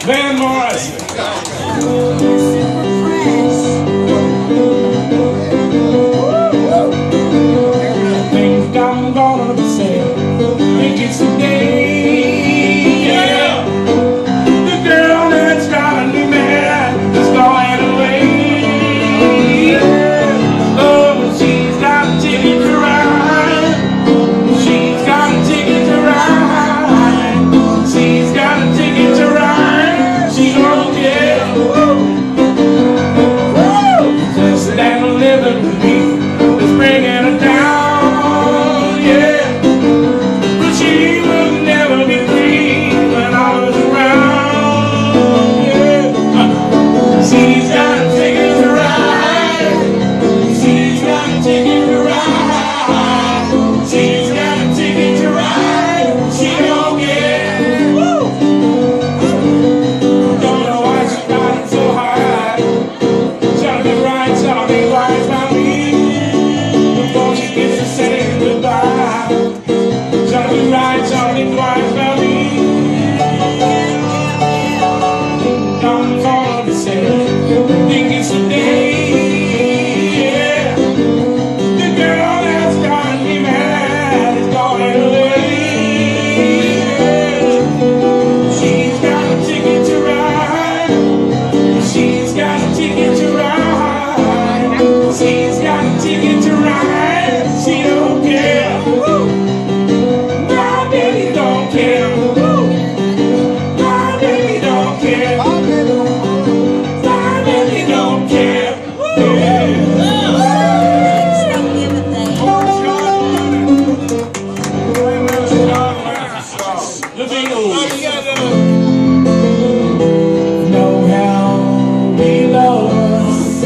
Van Morrison. Think I'm gonna be sad. Think it's the day. Yeah. The girl that's driving me mad is going away. Oh, she's got a ticket to ride. She's got a ticket to ride. She's got a ticket to ride. She don't care. Just that living with me is bringing her down, yeah. But she will never be free when I was around, yeah. She's got a ticket to ride. She's got a ticket to ride. She's got a ticket to ride. She don't care. Don't know why she got it so high. Trying to be right, trying to be right by me before she gets to saying goodbye. Trying to be right, trying to be right by me. I'm gonna be sad. Think it's the day. Yeah. The girl that's got me mad is going away. She's got a ticket to ride. She's got a ticket to ride. She's got a ticket to ride. She don't care. My baby don't care. My baby don't care. My baby don't care. The Beatles. Know how we lost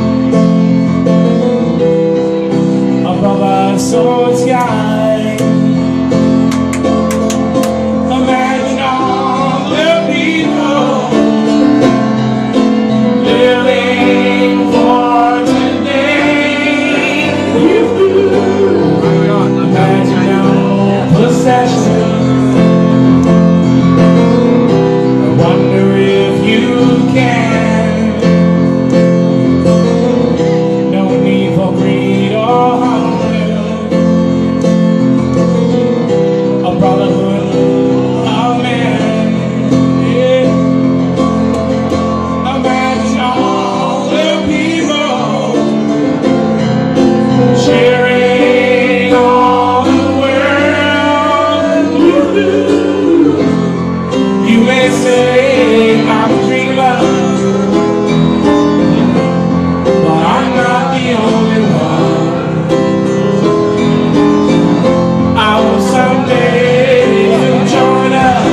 above our soul sky. Imagine all the people living for today. Imagine your possessions. I wonder if you can. No need for greed or hunger. A brotherhood of men. Yeah. Imagine all the people sharing all the world. You may say I'm a dreamer, but I'm not the only one. I will someday join us,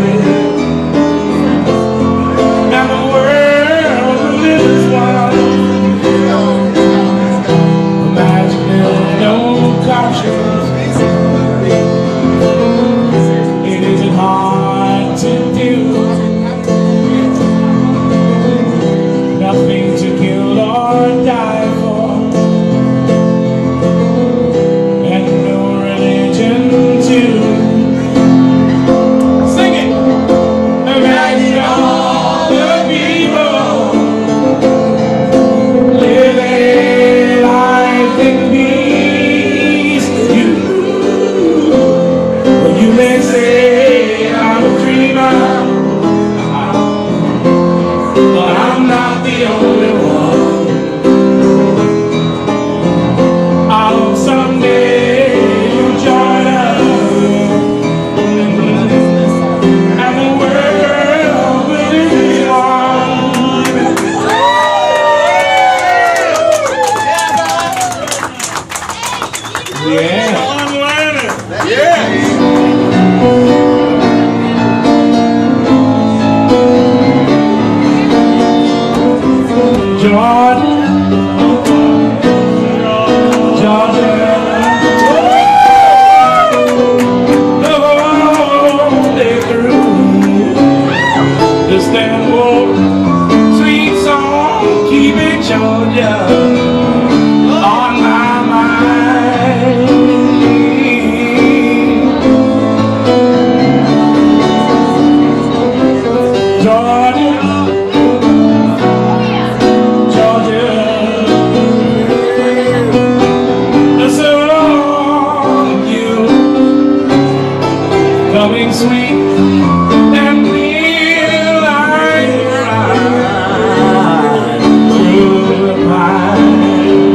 and the world will live as one. Imagine there's no conscience. It isn't hard to do. coming sweet and real like ride through the pine.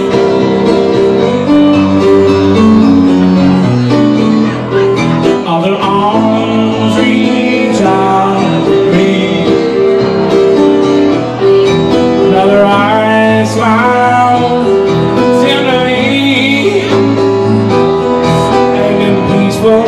Other arms reach out to me, another eye smile tenderly, and in peaceful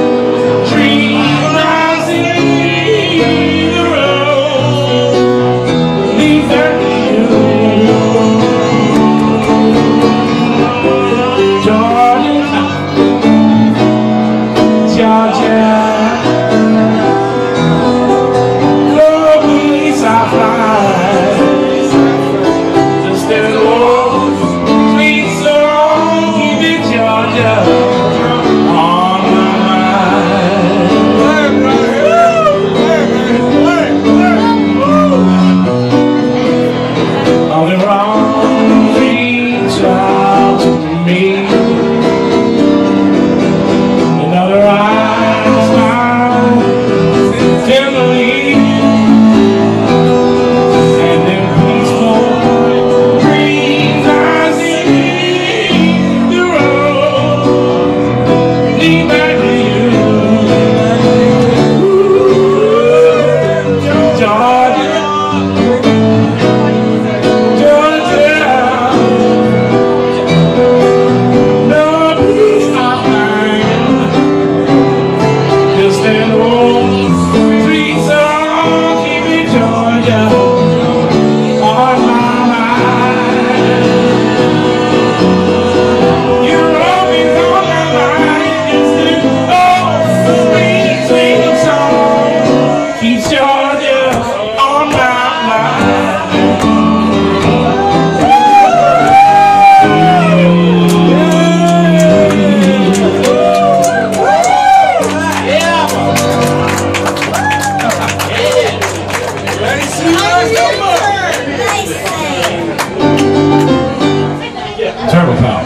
turbo power.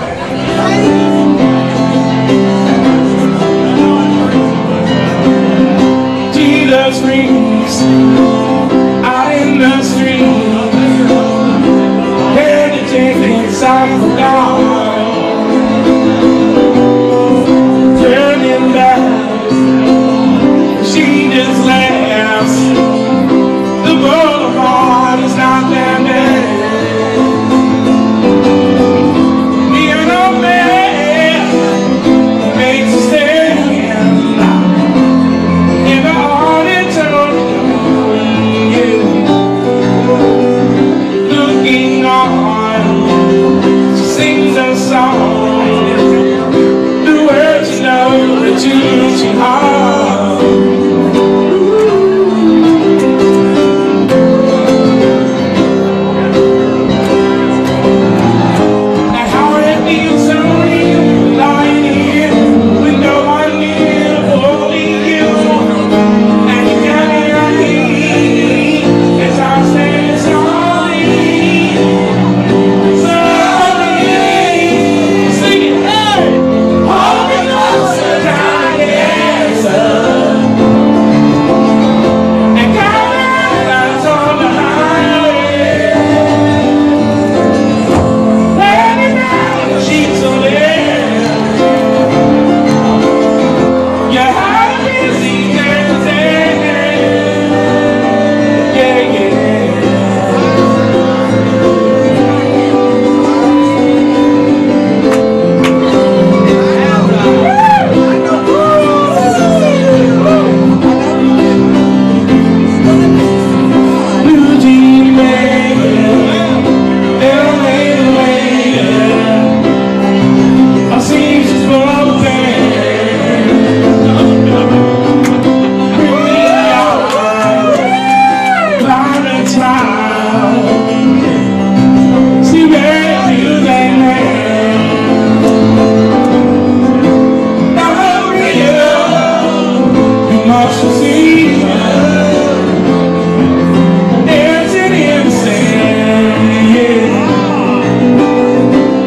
Jesus rings out in the street, here to take things out for God. Turning back, she just laughs. The boulevard is not there.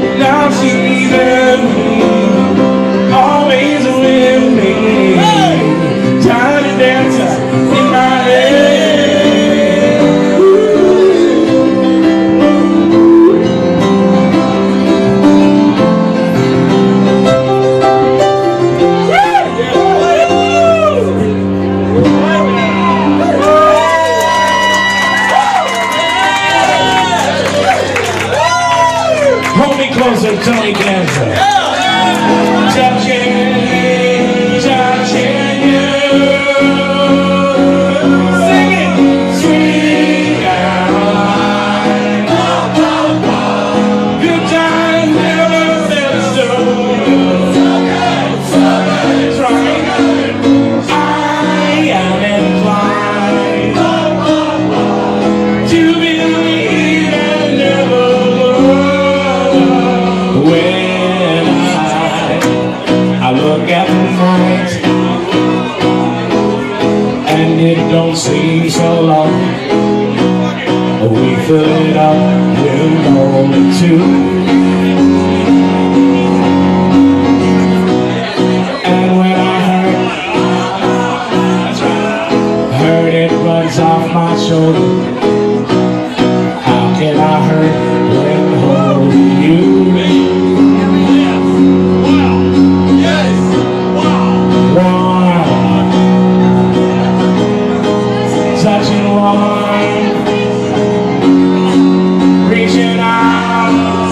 Always with me. Tony Danza. Touching you. Singing Sweet Caroline. Good times never felt so good. That's right. I am inclined to believe and never when I look at the night and it don't seem so long, we fill it up with only two. And when I hurt it runs off my shoulder. How can I hurt when holding you? Touching warm, reaching out,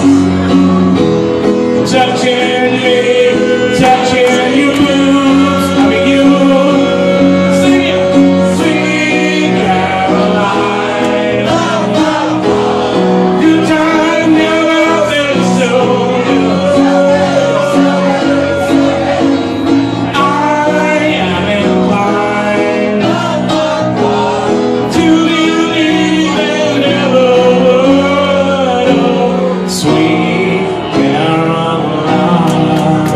touching me, touching you, I mean you, singing Sweet Caroline. Good time never felt so good. I am inclined to believe and never would. Oh, Sweet Caroline.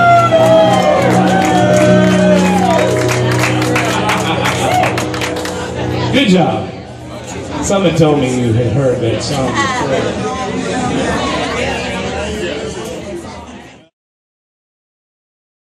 Good job. Someone told me you had heard that song before.